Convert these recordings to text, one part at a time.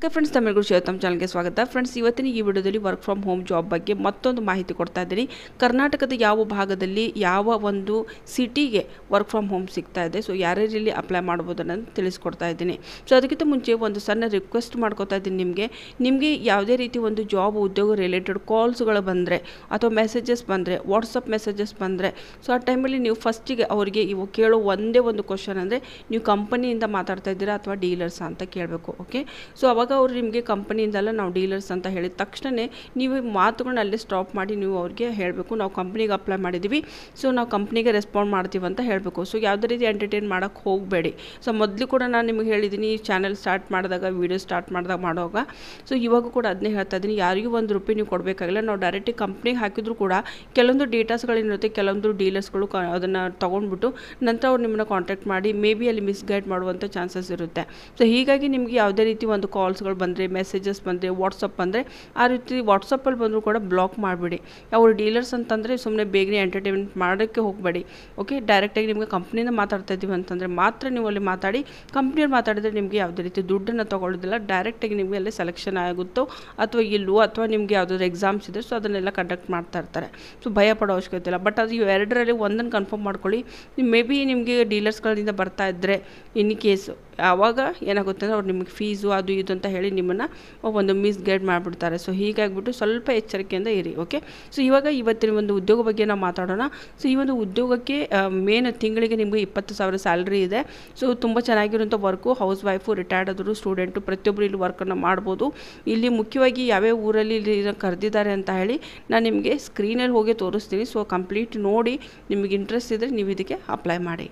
Friends Tamil ಶಿವತಮ್ ಚಾನಲ್ಗೆ ಸ್ವಾಗತ. Friends ಇವತ್ತಿನ ಈ ವಿಡಿಯೋದಲ್ಲಿ ವರ್ಕ್ ಫ್ರಮ್ ಹೋಮ್ ಜಾಬ್ ಬಗ್ಗೆ ಮತ್ತೊಂದು ಮಾಹಿತಿ ಕೊಡ್ತಾ ಇದ್ದೀನಿ. ಕರ್ನಾಟಕದ ಯಾವ ಭಾಗದಲ್ಲಿ ಯಾವ ಒಂದು ಸಿಟಿಗೆ ವರ್ಕ್ ಫ್ರಮ್ ಹೋಮ್ ಸಿಗ್ತಾ ಇದೆ, ಸೊ ಯಾರ್ಯಾರು ಇಲ್ಲಿ ಅಪ್ಲೈ ಮಾಡ್ಬೋದು ಅನ್ನೋದು ತಿಳಿಸ್ಕೊಡ್ತಾ ಇದ್ದೀನಿ. ಸೊ ಅದಕ್ಕಿಂತ ಮುಂಚೆ ಒಂದು ಸಣ್ಣ ರಿಕ್ವೆಸ್ಟ್ ಮಾಡ್ಕೊತಾ ಇದ್ದೀನಿ ನಿಮಗೆ ಯಾವುದೇ ರೀತಿ ಒಂದು ಜಾಬ್ ಉದ್ಯೋಗ ರಿಲೇಟೆಡ್ ಕಾಲ್ಸ್ಗಳು ಬಂದರೆ ಅಥವಾ ಮೆಸೇಜಸ್ ಬಂದರೆ, ವಾಟ್ಸಪ್ ಮೆಸೇಜಸ್ ಬಂದರೆ, ಸೊ ಆ ಟೈಮಲ್ಲಿ ನೀವು ಫಸ್ಟಿಗೆ ಅವರಿಗೆ ಇವು ಕೇಳೋ ಒಂದೇ ಒಂದು ಕ್ವಶನ್ ಅಂದರೆ ನೀವು ಕಂಪನಿಯಿಂದ ಮಾತಾಡ್ತಾ ಇದ್ದೀರಾ ಅಥವಾ ಡೀಲರ್ಸ್ ಅಂತ ಕೇಳಬೇಕು. ಓಕೆ, ಸೊ ಅವಾಗ ಅವರು ನಿಮಗೆ ಕಂಪನಿಯಿಂದಲ್ಲ ನಾವು ಡೀಲರ್ಸ್ ಅಂತ ಹೇಳಿದ ತಕ್ಷಣ ನೀವು ಮಾತುಗಳನ್ನ ಅಲ್ಲೇ ಸ್ಟಾಪ್ ಮಾಡಿ ನೀವು ಅವ್ರಿಗೆ ಹೇಳಬೇಕು, ನಾವು ಕಂಪ್ನಿಗೆ ಅಪ್ಲೈ ಮಾಡಿದ್ದೀವಿ, ಸೊ ನಾವು ಕಂಪ್ನಿಗೆ ರೆಸ್ಪಾಂಡ್ ಮಾಡ್ತೀವಿ ಅಂತ ಹೇಳಬೇಕು. ಸೊ ಯಾವುದೇ ರೀತಿ ಎಂಟರ್ಟೈನ್ ಮಾಡೋಕ್ಕೆ ಹೋಗಬೇಡಿ. ಸೊ ಮೊದಲು ಕೂಡ ನಾನು ನಿಮಗೆ ಹೇಳಿದ್ದೀನಿ, ಈ ಚಾನಲ್ ಸ್ಟಾರ್ಟ್ ಮಾಡಿದಾಗ, ವೀಡಿಯೋ ಸ್ಟಾರ್ಟ್ ಮಾಡಿದಾಗ ಮಾಡುವಾಗ, ಸೊ ಇವಾಗ ಕೂಡ ಅದನ್ನೇ ಹೇಳ್ತಾ ಇದ್ದೀನಿ, ಯಾರಿಗೂ ₹1 ನೀವು ಕೊಡಬೇಕಾಗಿಲ್ಲ. ನಾವು ಡೈರೆಕ್ಟಾಗಿ ಕಂಪ್ನಿಗೆ ಹಾಕಿದ್ರು ಕೂಡ ಕೆಲವೊಂದು ಡೇಟಾಸ್ಗಳೇನಿರುತ್ತೆ, ಕೆಲವೊಂದು ಡೀಲರ್ಸ್ಗಳು ಅದನ್ನು ತೊಗೊಂಡ್ಬಿಟ್ಟು ನಂತರ ಅವ್ರು ನಿಮ್ಮನ್ನ ಕಾಂಟ್ಯಾಕ್ಟ್ ಮಾಡಿ ಮೇ ಬಿ ಅಲ್ಲಿ ಮಿಸ್ಗೈಡ್ ಮಾಡುವಂಥ ಚಾನ್ಸಸ್ ಇರುತ್ತೆ. ಸೊ ಹೀಗಾಗಿ ನಿಮಗೆ ಯಾವುದೇ ರೀತಿ ಒಂದು ಕಾಲ್ಸ್ಗಳು ಬಂದರೆ, ಮೆಸೇಜಸ್ ಬಂದರೆ, ವಾಟ್ಸಪ್ ಬಂದರೆ, ಆ ರೀತಿ ವಾಟ್ಸಪ್ಪಲ್ಲಿ ಬಂದರೂ ಕೂಡ ಬ್ಲಾಕ್ ಮಾಡಿಬಿಡಿ. ಅವರು ಡೀಲರ್ಸ್ ಅಂತಂದರೆ ಸುಮ್ಮನೆ ಬೇಗನೆ ಎಂಟರ್ಟೈನ್ಮೆಂಟ್ ಮಾಡೋಕ್ಕೆ ಹೋಗಬೇಡಿ. ಓಕೆ, ಡೈರೆಕ್ಟಾಗಿ ನಿಮಗೆ ಕಂಪ್ನಿಯಿಂದ ಮಾತಾಡ್ತಾ ಇದ್ದೀವಿ ಅಂತಂದರೆ ಮಾತ್ರ ನೀವು ಅಲ್ಲಿ ಮಾತಾಡಿ. ಕಂಪ್ನಿಯಲ್ಲಿ ಮಾತಾಡಿದರೆ ನಿಮಗೆ ಯಾವುದೇ ರೀತಿ ದುಡ್ಡನ್ನು ತೊಗೊಳ್ಳೋದಿಲ್ಲ. ಡೈರೆಕ್ಟಾಗಿ ನಿಮಗೆ ಅಲ್ಲಿ ಸೆಲೆಕ್ಷನ್ ಆಗುತ್ತೋ ಅಥವಾ ಇಲ್ಲವೋ, ಅಥವಾ ನಿಮಗೆ ಯಾವುದಾದ್ರು ಎಕ್ಸಾಮ್ಸ್ ಇದೆ, ಸೊ ಅದನ್ನೆಲ್ಲ ಕಂಡಕ್ಟ್ ಮಾಡ್ತಾ ಇರ್ತಾರೆ. ಸೊ ಭಯ ಪಡೋ ಅವಶ್ಯಕತೆ ಇಲ್ಲ. ಬಟ್ ಅದು ಎರಡರಲ್ಲಿ ಒಂದನ್ನು ಕನ್ಫರ್ಮ್ ಮಾಡ್ಕೊಳ್ಳಿ. ಮೇ ಬಿ ನಿಮಗೆ ಡೀಲರ್ಸ್ಗಳಿಂದ ಬರ್ತಾ ಇದ್ದರೆ ಇನ್ ಕೇಸ್ ಆವಾಗ ಏನಾಗುತ್ತೆ ಅಂದರೆ ಅವ್ರು ನಿಮಗೆ ಫೀಸು ಅದು ಇದು ಅಂತ ಹೇಳಿ ನಿಮ್ಮನ್ನು ಒಂದು ಮಿಸ್ಗೈಡ್ ಮಾಡಿಬಿಡ್ತಾರೆ. ಸೊ ಹೀಗಾಗಿಬಿಟ್ಟು ಸ್ವಲ್ಪ ಎಚ್ಚರಿಕೆಯಿಂದ ಇರಿ. ಓಕೆ, ಸೊ ಇವತ್ತಿನ ಒಂದು ಉದ್ಯೋಗ ಬಗ್ಗೆ ನಾವು ಮಾತಾಡೋಣ. ಸೊ ಈ ಒಂದು ಉದ್ಯೋಗಕ್ಕೆ ಮೇನ್ ತಿಂಗಳಿಗೆ ನಿಮಗೆ 20,000 ಸ್ಯಾಲ್ರಿ ಇದೆ. ಸೊ ತುಂಬ ಚೆನ್ನಾಗಿರುವಂಥ ವರ್ಕು. ಹೌಸ್ ವೈಫು, ರಿಟೈರ್ಡ್ ಆದರೂ, ಸ್ಟೂಡೆಂಟು, ಪ್ರತಿಯೊಬ್ಬರು ಇಲ್ಲಿ ವರ್ಕನ್ನು ಮಾಡ್ಬೋದು. ಇಲ್ಲಿ ಮುಖ್ಯವಾಗಿ ಯಾವ್ಯಾವ ಊರಲ್ಲಿ ಇಲ್ಲಿ ಕರೆದಿದ್ದಾರೆ ಅಂತ ಹೇಳಿ ನಾನು ನಿಮಗೆ ಸ್ಕ್ರೀನಲ್ಲಿ ಹೋಗಿ ತೋರಿಸ್ತೀನಿ. ಸೊ ಕಂಪ್ಲೀಟ್ ನೋಡಿ, ನಿಮಗೆ ಇಂಟ್ರೆಸ್ಟ್ ಇದ್ದರೆ ನೀವು ಇದಕ್ಕೆ ಅಪ್ಲೈ ಮಾಡಿ.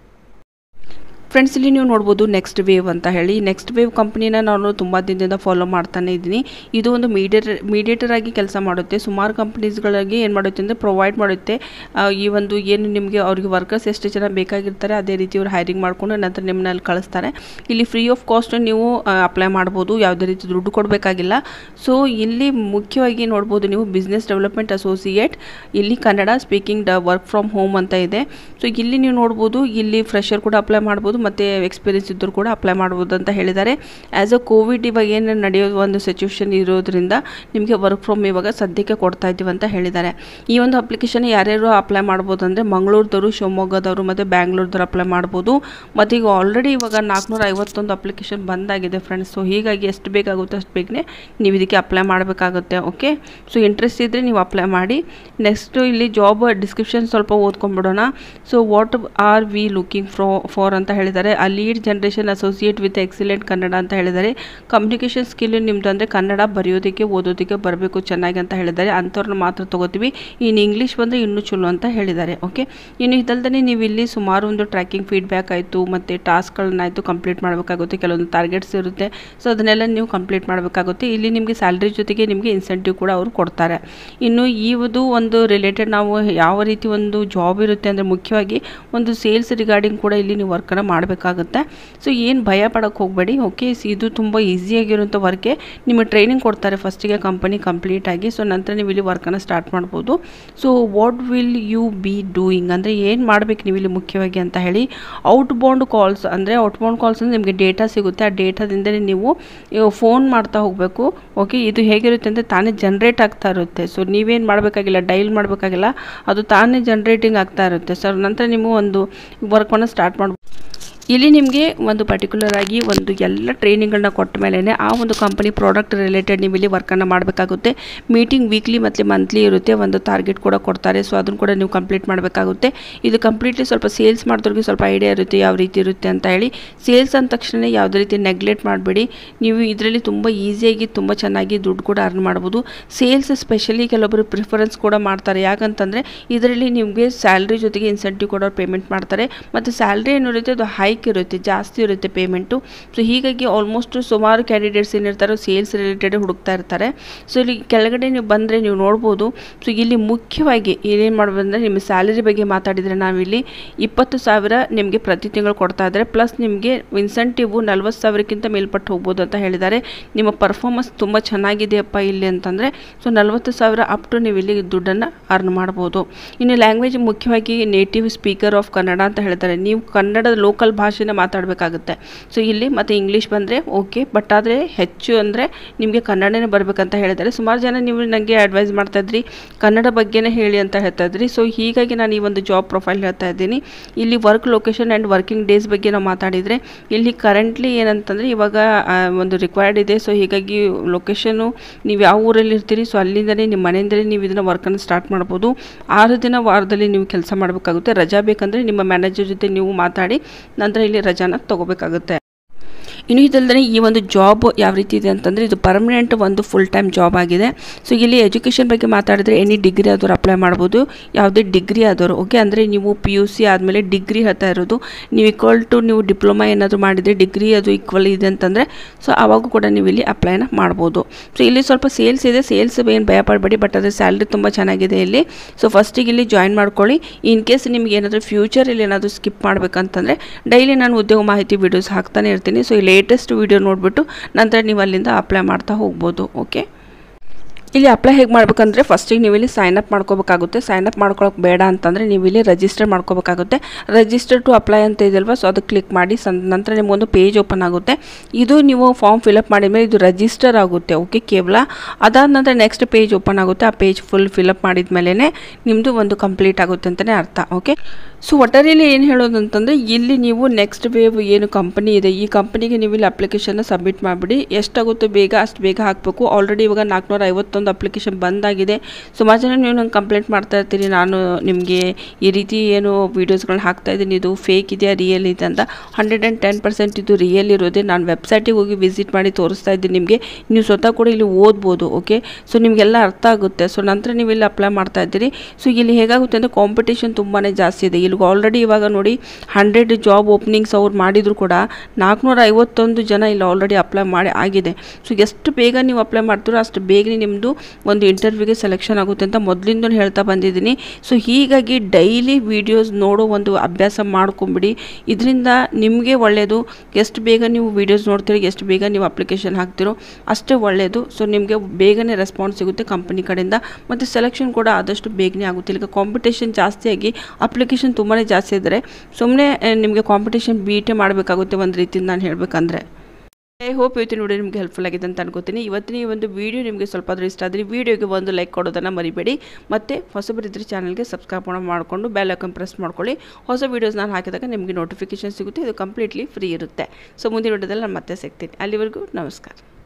ಫ್ರೆಂಡ್ಸ್, ಇಲ್ಲಿ ನೀವು ನೋಡ್ಬೋದು ನೆಕ್ಸ್ಟ್ ವೇವ್ ಅಂತ ಹೇಳಿ. ನೆಕ್ಸ್ಟ್ ವೇವ್ ಕಂಪ್ನಿನ ನಾನು ತುಂಬ ದಿನದಿಂದ ಫಾಲೋ ಮಾಡ್ತಾನೆ ಇದ್ದೀನಿ. ಇದು ಒಂದು ಮೀಡಿಯೇಟರ್ ಆಗಿ ಕೆಲಸ ಮಾಡುತ್ತೆ. ಸುಮಾರು ಕಂಪ್ನೀಸ್ಗಳಿಗೆ ಏನು ಮಾಡುತ್ತೆ ಅಂದರೆ ಪ್ರೊವೈಡ್ ಮಾಡುತ್ತೆ ಈ ಒಂದು ಏನು ನಿಮಗೆ ಅವ್ರಿಗೆ ವರ್ಕರ್ಸ್ ಎಷ್ಟು ಜನ ಬೇಕಾಗಿರ್ತಾರೆ ಅದೇ ರೀತಿ ಅವ್ರು ಹೈರಿಂಗ್ ಮಾಡಿಕೊಂಡು ನಂತರ ನಿಮ್ಮನ್ನಲ್ಲಿ ಕಳಿಸ್ತಾರೆ. ಇಲ್ಲಿ ಫ್ರೀ ಆಫ್ ಕಾಸ್ಟ್ ನೀವು ಅಪ್ಲೈ ಮಾಡ್ಬೋದು, ಯಾವುದೇ ರೀತಿ ದುಡ್ಡು ಕೊಡಬೇಕಾಗಿಲ್ಲ. ಸೊ ಇಲ್ಲಿ ಮುಖ್ಯವಾಗಿ ನೋಡ್ಬೋದು ನೀವು ಬಿಸ್ನೆಸ್ ಡೆವಲಪ್ಮೆಂಟ್ ಅಸೋಸಿಯೇಟ್, ಇಲ್ಲಿ Kannada speaking work from home ಅಂತ ಇದೆ. ಸೊ ಇಲ್ಲಿ ನೀವು ನೋಡ್ಬೋದು, ಇಲ್ಲಿ ಫ್ರೆಷರ್ ಕೂಡ ಅಪ್ಲೈ ಮಾಡ್ಬೋದು ಮತ್ತು ಎಕ್ಸ್ಪೀರಿಯನ್ಸ್ ಇದ್ದರೂ ಕೂಡ ಅಪ್ಲೈ ಮಾಡ್ಬೋದು ಅಂತ ಹೇಳಿದ್ದಾರೆ. ಆ್ಯಸ್ ಅ ಕೋವಿಡ್ ಇವಾಗ ಏನು ನಡೆಯೋದು ಒಂದು ಸಿಚುವೇಶನ್ ಇರೋದ್ರಿಂದ ನಿಮಗೆ ವರ್ಕ್ ಫ್ರಮ್ ಇವಾಗ ಸದ್ಯಕ್ಕೆ ಕೊಡ್ತಾ ಇದ್ದೀವಿ ಅಂತ ಹೇಳಿದ್ದಾರೆ. ಈ ಒಂದು ಅಪ್ಲಿಕೇಶನ್ ಯಾರ್ಯಾರು ಅಪ್ಲೈ ಮಾಡ್ಬೋದು ಅಂದರೆ ಮಂಗಳೂರದವರು, ಶಿವಮೊಗ್ಗದವರು ಮತ್ತು ಬ್ಯಾಂಗ್ಳೂರ್ದವ್ರು ಅಪ್ಲೈ ಮಾಡ್ಬೋದು. ಮತ್ತು ಈಗ ಆಲ್ರೆಡಿ ಇವಾಗ 451 ಅಪ್ಲಿಕೇಶನ್ ಬಂದಾಗಿದೆ ಫ್ರೆಂಡ್ಸ್. ಸೊ ಹೀಗಾಗಿ ಎಷ್ಟು ಬೇಕಾಗುತ್ತೋ ಅಷ್ಟು ಬೇಗನೆ ನೀವು ಇದಕ್ಕೆ ಅಪ್ಲೈ ಮಾಡಬೇಕಾಗುತ್ತೆ. ಓಕೆ, ಸೊ ಇಂಟ್ರೆಸ್ಟ್ ಇದ್ದರೆ ನೀವು ಅಪ್ಲೈ ಮಾಡಿ. ನೆಕ್ಸ್ಟು ಇಲ್ಲಿ ಜಾಬ್ ಡಿಸ್ಕ್ರಿಪ್ಷನ್ ಸ್ವಲ್ಪ ಓದ್ಕೊಂಡ್ಬಿಡೋಣ. So what are we looking for ಅಂತ ಹೇಳಿದ್ದಾರೆ. ಆ lead generation associate with excellent Kannada ಅಂತ ಹೇಳಿದ್ದಾರೆ. ಕಮ್ಯುನಿಕೇಷನ್ ಸ್ಕಿಲ್ ನಿಮ್ದು ಅಂದರೆ ಕನ್ನಡ ಬರೆಯೋದಕ್ಕೆ ಓದೋದಕ್ಕೆ ಬರಬೇಕು ಚೆನ್ನಾಗಿ ಅಂತ ಹೇಳಿದ್ದಾರೆ. ಅಂಥವ್ರನ್ನ ಮಾತ್ರ ತೊಗೋತೀವಿ. ಇನ್ನು ಇಂಗ್ಲೀಷ್ ಬಂದರೆ ಇನ್ನೂ ಚಲೋ ಅಂತ ಹೇಳಿದ್ದಾರೆ. ಓಕೆ, ಇನ್ನು ಇದಲ್ದೇ ನೀವು ಇಲ್ಲಿ ಸುಮಾರು ಒಂದು ಟ್ರ್ಯಾಕಿಂಗ್ ಫೀಡ್ಬ್ಯಾಕ್ ಆಯಿತು ಮತ್ತು ಟಾಸ್ಕ್ಗಳನ್ನಾಯಿತು ಕಂಪ್ಲೀಟ್ ಮಾಡಬೇಕಾಗುತ್ತೆ. ಕೆಲವೊಂದು ಟಾರ್ಗೆಟ್ಸ್ ಇರುತ್ತೆ. ಸೊ ಅದನ್ನೆಲ್ಲ ನೀವು ಕಂಪ್ಲೀಟ್ ಮಾಡಬೇಕಾಗುತ್ತೆ. ಇಲ್ಲಿ ನಿಮಗೆ ಸ್ಯಾಲ್ರಿ ಜೊತೆಗೆ ನಿಮಗೆ ಇನ್ಸೆಂಟಿವ್ ಕೂಡ ಅವರು ಕೊಡ್ತಾರೆ. ಇನ್ನು ಇದು ಒಂದು ರಿಲೇಟೆಡ್ ನಾವು ಯಾವ ರೀತಿ ಒಂದು ಜಾಬ್ ಇರುತ್ತೆ ಅಂದರೆ ಮುಖ್ಯವಾಗಿ ಒಂದು ಸೇಲ್ಸ್ ರಿಗಾರ್ಡಿಂಗ್ ಕೂಡ ಇಲ್ಲಿ ನೀವು ವರ್ಕನ್ನು ಮಾಡಬೇಕಾಗುತ್ತೆ. ಸೊ ಏನು ಭಯ ಪಡೋಕ್ಕೆ ಹೋಗಬೇಡಿ. ಓಕೆ, ಇದು ತುಂಬ ಈಸಿಯಾಗಿರುವಂಥ ವರ್ಕೆ. ನಿಮಗೆ ಟ್ರೈನಿಂಗ್ ಕೊಡ್ತಾರೆ ಫಸ್ಟಿಗೆ ಕಂಪನಿ ಕಂಪ್ಲೀಟಾಗಿ. ಸೊ ನಂತರ ನೀವು ಇಲ್ಲಿ ವರ್ಕನ್ನು ಸ್ಟಾರ್ಟ್ ಮಾಡ್ಬೋದು. So what will you be doing ಅಂದರೆ ಏನು ಮಾಡಬೇಕು ನೀವು ಇಲ್ಲಿ ಮುಖ್ಯವಾಗಿ ಅಂತ ಹೇಳಿ, ಔಟ್ಬೌಂಡ್ ಕಾಲ್ಸ್ ಅಂದರೆ ನಿಮಗೆ ಡೇಟಾ ಸಿಗುತ್ತೆ. ಆ ಡೇಟಾದಿಂದ ನೀವು ಫೋನ್ ಮಾಡ್ತಾ ಹೋಗಬೇಕು. ಓಕೆ, ಇದು ಹೇಗಿರುತ್ತೆ ಅಂದರೆ ತಾನೇ ಜನ್ರೇಟ್ ಆಗ್ತಾ ಇರುತ್ತೆ. ಸೊ ನೀವೇನು ಮಾಡಬೇಕಾಗಿಲ್ಲ, ಡೈಲ್ ಮಾಡಬೇಕಾಗಿಲ್ಲ, ಅದು ತಾನೇ ಜನ್ರೇಟಿಂಗ್ ಆಗ್ತಾ ಇರುತ್ತೆ. ಸೊ ನಂತರ ನೀವು ಒಂದು ವರ್ಕನ್ನು ಸ್ಟಾರ್ಟ್ ಮಾಡ್ಬೋದು. ಇಲ್ಲಿ ನಿಮಗೆ ಒಂದು ಪರ್ಟಿಕ್ಯುಲರ್ ಆಗಿ ಒಂದು ಎಲ್ಲ ಟ್ರೈನಿಂಗ್ಗಳನ್ನ ಕೊಟ್ಟ ಮೇಲೆ ಆ ಒಂದು ಕಂಪನಿ ಪ್ರಾಡಕ್ಟ್ ರಿಲೇಟೆಡ್ ನೀವು ಇಲ್ಲಿ ವರ್ಕನ್ನು ಮಾಡಬೇಕಾಗುತ್ತೆ. ಮೀಟಿಂಗ್ ವೀಕ್ಲಿ ಮತ್ತು ಮಂತ್ಲಿ ಇರುತ್ತೆ. ಒಂದು ಟಾರ್ಗೆಟ್ ಕೂಡ ಕೊಡ್ತಾರೆ. ಸೊ ಅದನ್ನು ಕೂಡ ನೀವು ಕಂಪ್ಲೀಟ್ ಮಾಡಬೇಕಾಗುತ್ತೆ. ಇದು ಕಂಪ್ಲೀಟ್ಲಿ ಸ್ವಲ್ಪ ಸೇಲ್ಸ್ ಮಾಡಿದವ್ರಿಗೆ ಸ್ವಲ್ಪ ಐಡಿಯಾ ಇರುತ್ತೆ ಯಾವ ರೀತಿ ಇರುತ್ತೆ ಅಂತ ಹೇಳಿ. ಸೇಲ್ಸ್ ಅಂದ ತಕ್ಷಣ ಯಾವುದೇ ರೀತಿ ನೆಗ್ಲೆಕ್ಟ್ ಮಾಡಬೇಡಿ. ನೀವು ಇದರಲ್ಲಿ ತುಂಬ ಈಸಿಯಾಗಿ ತುಂಬ ಚೆನ್ನಾಗಿ ದುಡ್ಡು ಕೂಡ ಅರ್ನ್ ಮಾಡ್ಬೋದು. ಸೇಲ್ಸ್ ಸ್ಪೆಷಲಿ ಕೆಲವೊಬ್ಬರು ಪ್ರಿಫರೆನ್ಸ್ ಕೂಡ ಮಾಡ್ತಾರೆ. ಯಾಕಂತಂದರೆ ಇದರಲ್ಲಿ ನಿಮಗೆ ಸ್ಯಾಲ್ರಿ ಜೊತೆಗೆ ಇನ್ಸೆಂಟಿವ್ ಕೂಡ ಪೇಮೆಂಟ್ ಮಾಡ್ತಾರೆ. ಮತ್ತು ಸ್ಯಾಲ್ರಿ ಏನಿರುತ್ತೆ ಅದು ಹೈಕ್ ಇರುತ್ತೆ, ಜಾಸ್ತಿ ಇರುತ್ತೆ ಪೇಮೆಂಟು. ಸೊ ಹೀಗಾಗಿ ಆಲ್ಮೋಸ್ಟ್ ಸುಮಾರು ಕ್ಯಾಂಡಿಡೇಟ್ಸ್ ಏನಿರ್ತಾರೋ ಸೇಲ್ಸ್ ರಿಲೇಟೆಡ್ ಹುಡುಕ್ತಾ ಇರ್ತಾರೆ. ಸೊ ಇಲ್ಲಿ ಕೆಳಗಡೆ ನೀವು ಬಂದರೆ ನೀವು ನೋಡ್ಬೋದು. ಸೊ ಇಲ್ಲಿ ಮುಖ್ಯವಾಗಿ ಏನೇನು ಮಾಡ್ಬೋದು ಅಂದರೆ ನಿಮ್ಮ ಸ್ಯಾಲರಿ ಬಗ್ಗೆ ಮಾತಾಡಿದರೆ ನಾವಿಲ್ಲಿ 20,000 ನಿಮಗೆ ಪ್ರತಿ ತಿಂಗಳು ಕೊಡ್ತಾ ಇದ್ದಾರೆ. ಪ್ಲಸ್ ನಿಮಗೆ ಇನ್ಸೆಂಟಿವ್ 40,000ಕ್ಕಿಂತ ಮೇಲ್ಪಟ್ಟು ಹೋಗ್ಬೋದು ಅಂತ ಹೇಳಿದ್ದಾರೆ. ನಿಮ್ಮ ಪರ್ಫಾರ್ಮೆನ್ಸ್ ತುಂಬ ಚೆನ್ನಾಗಿದೆಯಪ್ಪ ಇಲ್ಲಿ ಅಂತಂದರೆ ಸೊ 40,000 ಅಪ್ ಟು ನೀವು ಇಲ್ಲಿ ದುಡ್ಡನ್ನು ಅರ್ನ್ ಮಾಡ್ಬೋದು. ಇನ್ನು ಲ್ಯಾಂಗ್ವೇಜ್ ಮುಖ್ಯವಾಗಿ ನೇಟಿವ್ ಸ್ಪೀಕರ್ ಆಫ್ ಕನ್ನಡ ಅಂತ ಹೇಳ್ತಾರೆ. ನೀವು ಕನ್ನಡದ ಲೋಕಲ್ ಭಾಷೆ ಭಾಷೆನ ಮಾತಾಡಬೇಕಾಗುತ್ತೆ. ಸೊ ಇಲ್ಲಿ ಮತ್ತು ಇಂಗ್ಲೀಷ್ ಬಂದರೆ ಓಕೆ, ಬಟ್ ಆದರೆ ಹೆಚ್ಚು ಅಂದರೆ ನಿಮಗೆ ಕನ್ನಡನೇ ಬರಬೇಕಂತ ಹೇಳಿದ್ದಾರೆ. ಸುಮಾರು ಜನ ನೀವು ನನಗೆ ಅಡ್ವೈಸ್ ಮಾಡ್ತಾಯಿದ್ರಿ ಕನ್ನಡ ಬಗ್ಗೆನೇ ಹೇಳಿ ಅಂತ ಹೇಳ್ತಾಯಿದ್ರಿ. ಸೊ ಹೀಗಾಗಿ ನಾನು ಈ ಒಂದು ಜಾಬ್ ಪ್ರೊಫೈಲ್ ಹೇಳ್ತಾ ಇದ್ದೀನಿ. ಇಲ್ಲಿ work location and working days ಬಗ್ಗೆ ನಾವು ಮಾತಾಡಿದರೆ ಇಲ್ಲಿ ಕರೆಂಟ್ಲಿ ಏನಂತಂದರೆ ಇವಾಗ ಒಂದು ರಿಕ್ವೈರ್ಡ್ ಇದೆ. ಸೊ ಹೀಗಾಗಿ ಲೊಕೇಶನು ನೀವು ಯಾವ ಊರಲ್ಲಿ ಇರ್ತೀರಿ, ಸೊ ಅಲ್ಲಿಂದಲೇ ನಿಮ್ಮ ಮನೆಯಿಂದಲೇ ನೀವು ಇದನ್ನು ವರ್ಕನ್ನು ಸ್ಟಾರ್ಟ್ ಮಾಡ್ಬೋದು. 6 ದಿನ ವಾರದಲ್ಲಿ ನೀವು ಕೆಲಸ ಮಾಡಬೇಕಾಗುತ್ತೆ. ರಜಾ ಬೇಕಂದರೆ ನಿಮ್ಮ ಮ್ಯಾನೇಜರ್ ಜೊತೆ ನೀವು ಮಾತಾಡಿ ನಂತರ ಇಲ್ಲಿ ರಜಾನ ತೊಗೋಬೇಕಾಗುತ್ತೆ. ಇನ್ನು ಇದಲ್ಲದೆ ಈ ಒಂದು ಜಾಬ್ ಯಾವ ರೀತಿ ಇದೆ ಅಂತಂದರೆ ಇದು ಪರ್ಮನೆಂಟ್ ಒಂದು ಫುಲ್ ಟೈಮ್ ಜಾಬ್ ಆಗಿದೆ. ಸೊ ಇಲ್ಲಿ ಎಜುಕೇಷನ್ ಬಗ್ಗೆ ಮಾತಾಡಿದರೆ ಎನಿ ಡಿಗ್ರಿ ಆದವರು ಅಪ್ಲೈ ಮಾಡ್ಬೋದು, ಯಾವುದೇ ಡಿಗ್ರಿ ಆದವರು ಓಕೆ. ಅಂದರೆ ನೀವು PUC ಆದಮೇಲೆ ಡಿಗ್ರಿ ಹೇಳ್ತಾ ಇರೋದು, ನೀವು ಈಕ್ವಲ್ ಟು ನೀವು ಡಿಪ್ಲೊಮಾ ಏನಾದರೂ ಮಾಡಿದರೆ ಡಿಗ್ರಿ ಅದು ಈಕ್ವಲ್ ಇದೆ ಅಂತಂದರೆ ಸೊ ಆವಾಗ ಕೂಡ ನೀವು ಇಲ್ಲಿ ಅಪ್ಲೈನ ಮಾಡ್ಬೋದು. ಸೊ ಇಲ್ಲಿ ಸ್ವಲ್ಪ ಸೇಲ್ಸ್ ಇದೆ, ಸೇಲ್ಸ್ ಏನು ಭಯ ಪಡಬೇಡಿ, ಬಟ್ ಅದರ ಸ್ಯಾಲ್ರಿ ತುಂಬ ಚೆನ್ನಾಗಿದೆ ಇಲ್ಲಿ. ಸೊ ಫಸ್ಟಿಗೆ ಇಲ್ಲಿ ಜಾಯಿನ್ ಮಾಡ್ಕೊಳ್ಳಿ. ಇನ್ ಕೇಸ್ ನಿಮ್ಗೆ ಏನಾದರೂ ಫ್ಯೂಚರಲ್ಲಿ ಏನಾದರೂ ಸ್ಕಿಪ್ ಮಾಡಬೇಕಂತಂದರೆ ಡೈಲಿ ನಾನು ಉದ್ಯೋಗ ಮಾಹಿತಿ ವೀಡಿಯೋಸ್ ಹಾಕ್ತಾನೆ ಇರ್ತೀನಿ. ಸೊ ಲೇಟೆಸ್ಟ್ ವಿಡಿಯೋ ನೋಡಿಬಿಟ್ಟು ನಂತರ ನೀವು ಅಲ್ಲಿಂದ ಅಪ್ಲೈ ಮಾಡ್ತಾ ಹೋಗ್ಬೋದು ಓಕೆ. ಇಲ್ಲಿ ಅಪ್ಲೈ ಹೇಗೆ ಮಾಡಬೇಕಂದ್ರೆ ಫಸ್ಟಿಗೆ ನೀವು ಇಲ್ಲಿ ಸೈನ್ ಅಪ್ ಮಾಡ್ಕೋಬೇಕಾಗುತ್ತೆ. ಸೈನ್ ಅಪ್ ಮಾಡ್ಕೊಳ್ಳೋಕೆ ಬೇಡ ಅಂತಂದರೆ ನೀವು ಇಲ್ಲಿ ರಿಜಿಸ್ಟರ್ ಮಾಡ್ಕೋಬೇಕಾಗುತ್ತೆ. ರಿಜಿಸ್ಟರ್ ಟು ಅಪ್ಲೈ ಅಂತ ಇದೆಯಲ್ವ, ಸೊ ಅದು ಕ್ಲಿಕ್ ಮಾಡಿ ನಂತರ ನಿಮಗೊಂದು ಪೇಜ್ ಓಪನ್ ಆಗುತ್ತೆ. ಇದು ನೀವು ಫಾರ್ಮ್ ಫಿಲಪ್ ಮಾಡಿದ್ಮೇಲೆ ಇದು ರಿಜಿಸ್ಟರ್ ಆಗುತ್ತೆ ಓಕೆ ಕೇವಲ. ಅದಾದ ನಂತರ ನೆಕ್ಸ್ಟ್ ಪೇಜ್ ಓಪನ್ ಆಗುತ್ತೆ. ಆ ಪೇಜ್ ಫುಲ್ ಫಿಲಪ್ ಮಾಡಿದ ಮೇಲೆ ನಿಮ್ಮದು ಒಂದು ಕಂಪ್ಲೀಟ್ ಆಗುತ್ತೆ ಅಂತಲೇ ಅರ್ಥ ಓಕೆ. ಸೊ ಒಟ್ಟಾರೆಯಲ್ಲಿ ಏನು ಹೇಳೋದು ಅಂತಂದರೆ ಇಲ್ಲಿ ನೀವು ನೆಕ್ಸ್ಟ್ ವೇವ್ ಏನು ಕಂಪನಿ ಇದೆ ಈ ಕಂಪನಿಗೆ ನೀವು ಇಲ್ಲಿ ಅಪ್ಲಿಕೇಶನ್ನ ಸಬ್ಮಿಟ್ ಮಾಡಿಬಿಡಿ. ಎಷ್ಟಾಗುತ್ತೋ ಬೇಗ ಅಷ್ಟು ಬೇಗ ಹಾಕಬೇಕು. ಆಲ್ರೆಡಿ ಇವಾಗ 451 ಅಪ್ಲಿಕೇಶನ್ ಬಂದಾಗಿದೆ. ಸುಮಾರು ಜನ ನೀವು ನಂಗೆ ಕಂಪ್ಲೇಂಟ್ ಮಾಡ್ತಾ ಇರ್ತೀರಿ, ನಾನು ನಿಮಗೆ ಈ ರೀತಿ ಏನು ವೀಡಿಯೋಸ್ಗಳನ್ನ ಹಾಕ್ತಾ ಇದ್ದೀನಿ ಇದು ಫೇಕ್ ಇದೆಯಾ ರಿಯಲ್ ಇದೆ ಅಂತ. 110% ಇದು ರಿಯಲ್ ಇರೋದೇ. ನಾನು ವೆಬ್ಸೈಟಿಗೆ ಹೋಗಿ ವಿಸಿಟ್ ಮಾಡಿ ತೋರಿಸ್ತಾ ಇದ್ದೀನಿ ನಿಮಗೆ, ನೀವು ಸ್ವತಃ ಕೂಡ ಇಲ್ಲಿ ಓದ್ಬೋದು ಓಕೆ. ಸೊ ನಿಮಗೆಲ್ಲ ಅರ್ಥ ಆಗುತ್ತೆ. ಸೊ ನಂತರ ನೀವು ಇಲ್ಲಿ ಅಪ್ಲೈ ಮಾಡ್ತಾ ಇದ್ದೀರಿ. ಸೊ ಇಲ್ಲಿ ಹೇಗಾಗುತ್ತೆ ಅಂದರೆ ಕಾಂಪಿಟೇಷನ್ ತುಂಬಾ ಜಾಸ್ತಿ ಇದೆ. ಇಲ್ಲಿ ಆಲ್ರೆಡಿ ಇವಾಗ ನೋಡಿ 100 ಜಾಬ್ ಓಪನಿಂಗ್ಸ್ ಅವ್ರು ಮಾಡಿದ್ರು ಕೂಡ 451 ಜನ ಇಲ್ಲಿ ಆಲ್ರೆಡಿ ಅಪ್ಲೈ ಮಾಡಿ ಆಗಿದೆ. ಸೊ ಎಷ್ಟು ಬೇಗ ನೀವು ಅಪ್ಲೈ ಮಾಡ್ತೀರೋ ಅಷ್ಟು ಬೇಗನೆ ನಿಮ್ಮದು ಒಂದು ಇಂಟರ್ವ್ಯೂಗೆ ಸೆಲೆಕ್ಷನ್ ಆಗುತ್ತೆ ಅಂತ ಮೊದಲಿಂದ ಹೇಳ್ತಾ ಬಂದಿದ್ದೀನಿ. ಸೊ ಹೀಗಾಗಿ ಡೈಲಿ ವೀಡಿಯೋಸ್ ನೋಡೋ ಒಂದು ಅಭ್ಯಾಸ ಮಾಡ್ಕೊಂಬಿಡಿ. ಇದರಿಂದ ನಿಮಗೆ ಒಳ್ಳೆಯದು. ಎಷ್ಟು ಬೇಗ ನೀವು ವೀಡಿಯೋಸ್ ನೋಡ್ತೀರೋ ಎಷ್ಟು ಬೇಗ ನೀವು ಅಪ್ಲಿಕೇಶನ್ ಹಾಕ್ತಿರೋ ಅಷ್ಟೇ ಒಳ್ಳೆಯದು. ಸೊ ನಿಮಗೆ ಬೇಗನೆ ರೆಸ್ಪಾನ್ಸ್ ಸಿಗುತ್ತೆ ಕಂಪನಿ ಕಡೆಯಿಂದ ಮತ್ತು ಸೆಲೆಕ್ಷನ್ ಕೂಡ ಆದಷ್ಟು ಬೇಗನೆ ಆಗುತ್ತೆ. ಈಗ ಕಾಂಪಿಟೇಷನ್ ಜಾಸ್ತಿಯಾಗಿ ಅಪ್ಲಿಕೇಶನ್ ತುಂಬಾ ಜಾಸ್ತಿ ಇದ್ದರೆ ಸುಮ್ಮನೆ ನಿಮಗೆ ಕಾಂಪಿಟೇಷನ್ ಬೀಟೇ ಮಾಡಬೇಕಾಗುತ್ತೆ ಒಂದು ರೀತಿಯಿಂದ ನಾನು ಹೇಳಬೇಕಂದ್ರೆ. ಐ ಹೋಪ್ ಇವತ್ತಿನ ವಿಡಿಯೋ ನಿಮಗೆ ಹೆಲ್ಪ್ಫುಲ್ ಆಗಿದೆ ಅಂತ ಅನ್ಕೋತೀನಿ. ಇವತ್ತಿನ ಈ ಒಂದು ವಿಡಿಯೋ ನಿಮಗೆ ಸ್ವಲ್ಪ ಆದರೂ ಇಷ್ಟ ಆದರೆ ವಿಡಿಯೋಗೆ ಒಂದು ಲೈಕ್ ಕೊಡೋದನ್ನು ಮರಿಬೇಡಿ. ಮತ್ತು ಹೊಸಬರಿದ್ದರೆ ಚಾನಲ್ಗೆ ಸಬ್ಸ್ಕ್ರೈಬ್ ಮಾಡಿಕೊಂಡು ಬೆಲ್ ಐಕಾನ್ ಪ್ರೆಸ್ ಮಾಡ್ಕೊಳ್ಳಿ. ಹೊಸ ವೀಡಿಯೋಸ್ ನಾನು ಹಾಕಿದಾಗ ನಿಮಗೆ ನೋಟಿಫಿಕೇಶನ್ ಸಿಗುತ್ತೆ. ಇದು ಕಂಪ್ಲೀಟ್ಲಿ ಫ್ರೀ ಇರುತ್ತೆ. ಸೊ ಮುಂದಿನ ವಿಡಿಯೋದಲ್ಲಿ ನಾನು ಮತ್ತೆ ಸಿಗ್ತೀನಿ. ಅಲ್ಲಿವರೆಗೂ ನಮಸ್ಕಾರ.